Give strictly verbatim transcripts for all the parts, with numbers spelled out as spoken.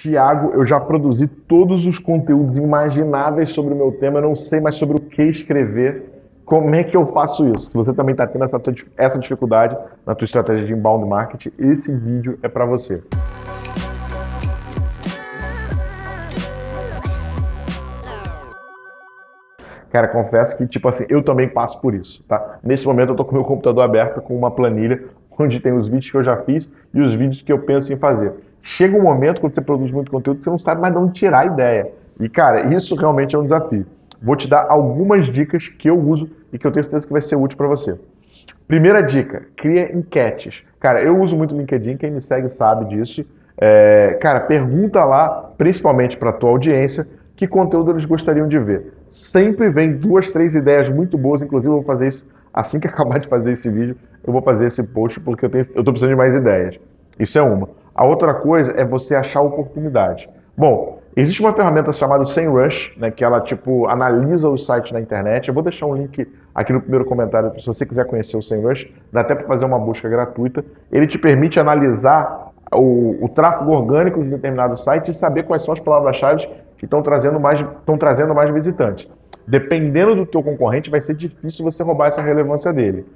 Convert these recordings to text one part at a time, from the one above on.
Tiago, eu já produzi todos os conteúdos imagináveis sobre o meu tema, eu não sei mais sobre o que escrever. Como é que eu faço isso? Se você também está tendo essa, essa dificuldade na tua estratégia de inbound marketing, esse vídeo é para você. Cara, confesso que, tipo assim, eu também passo por isso, tá? Nesse momento eu tô com o meu computador aberto com uma planilha onde tem os vídeos que eu já fiz e os vídeos que eu penso em fazer. Chega um momento, quando você produz muito conteúdo, você não sabe mais de onde tirar a ideia. E, cara, isso realmente é um desafio. Vou te dar algumas dicas que eu uso e que eu tenho certeza que vai ser útil para você. Primeira dica, cria enquetes. Cara, eu uso muito o LinkedIn, quem me segue sabe disso. É, cara, pergunta lá, principalmente para a tua audiência, que conteúdo eles gostariam de ver. Sempre vem duas, três ideias muito boas, inclusive eu vou fazer isso assim que acabar de fazer esse vídeo, eu vou fazer esse post porque eu, tenho, eu tô precisando de mais ideias. Isso é uma. A outra coisa é você achar oportunidade. Bom, existe uma ferramenta chamada SEMrush, né, que ela tipo analisa os sites na internet. Eu vou deixar um link aqui no primeiro comentário se você quiser conhecer o SEMrush, dá até para fazer uma busca gratuita. Ele te permite analisar o, o tráfego orgânico de determinado site e saber quais são as palavras-chave que estão trazendo mais, estão trazendo mais visitantes. Dependendo do teu concorrente, vai ser difícil você roubar essa relevância dele.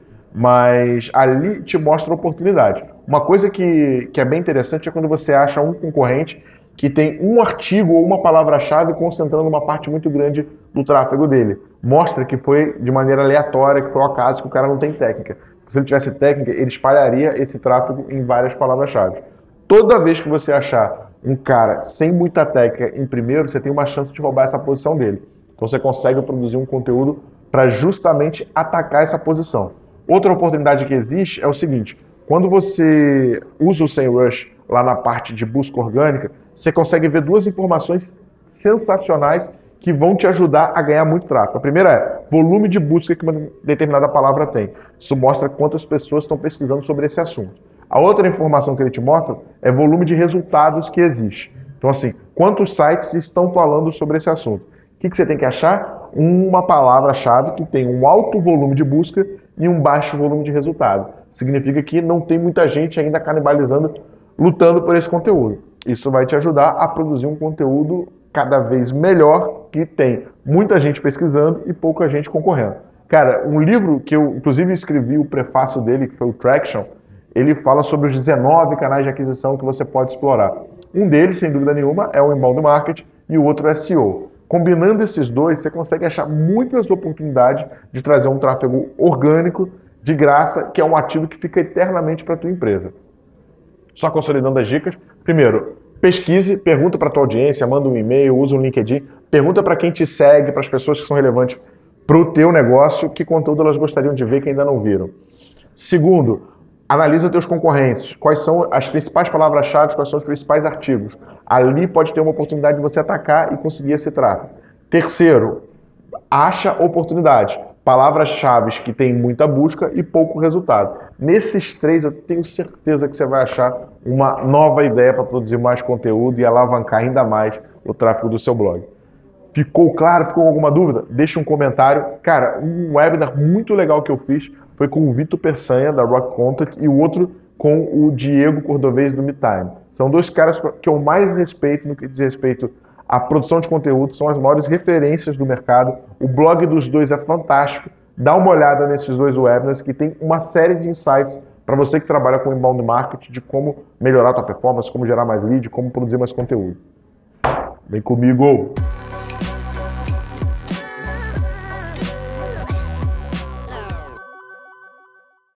Mas ali te mostra oportunidade. Uma coisa que, que é bem interessante é quando você acha um concorrente que tem um artigo ou uma palavra-chave concentrando uma parte muito grande do tráfego dele. Mostra que foi de maneira aleatória, que foi o acaso, que o cara não tem técnica. Se ele tivesse técnica, ele espalharia esse tráfego em várias palavras-chave. Toda vez que você achar um cara sem muita técnica em primeiro, você tem uma chance de roubar essa posição dele. Então você consegue produzir um conteúdo para justamente atacar essa posição. Outra oportunidade que existe é o seguinte, quando você usa o SEMrush lá na parte de busca orgânica, você consegue ver duas informações sensacionais que vão te ajudar a ganhar muito tráfego. A primeira é volume de busca que uma determinada palavra tem. Isso mostra quantas pessoas estão pesquisando sobre esse assunto. A outra informação que ele te mostra é volume de resultados que existe. Então, assim, quantos sites estão falando sobre esse assunto? O que, que você tem que achar? Uma palavra-chave que tem um alto volume de busca e um baixo volume de resultado. Significa que não tem muita gente ainda canibalizando, lutando por esse conteúdo. Isso vai te ajudar a produzir um conteúdo cada vez melhor, que tem muita gente pesquisando e pouca gente concorrendo. Cara, um livro que eu, inclusive, escrevi o prefácio dele, que foi o Traction, ele fala sobre os dezenove canais de aquisição que você pode explorar. Um deles, sem dúvida nenhuma, é o inbound marketing e o outro é S E O. Combinando esses dois, você consegue achar muitas oportunidades de trazer um tráfego orgânico de graça, que é um ativo que fica eternamente para a tua empresa. Só consolidando as dicas. Primeiro, pesquise, pergunta para a tua audiência, manda um e-mail, usa um LinkedIn, pergunta para quem te segue, para as pessoas que são relevantes para o teu negócio, que conteúdo elas gostariam de ver que ainda não viram. Segundo, analisa teus concorrentes, quais são as principais palavras-chave, quais são os principais artigos. Ali pode ter uma oportunidade de você atacar e conseguir esse tráfego. Terceiro, acha oportunidade. Palavras-chave que têm muita busca e pouco resultado. Nesses três, eu tenho certeza que você vai achar uma nova ideia para produzir mais conteúdo e alavancar ainda mais o tráfego do seu blog. Ficou claro? Ficou alguma dúvida? Deixa um comentário. Cara, um webinar muito legal que eu fiz foi com o Vitor Peçanha, da Rock Content, e o outro com o Diego Cordovez, do MeTime. São dois caras que eu mais respeito no que diz respeito à produção de conteúdo, são as maiores referências do mercado. O blog dos dois é fantástico. Dá uma olhada nesses dois webinars que tem uma série de insights para você que trabalha com inbound marketing, de como melhorar a tua performance, como gerar mais lead, como produzir mais conteúdo. Vem comigo!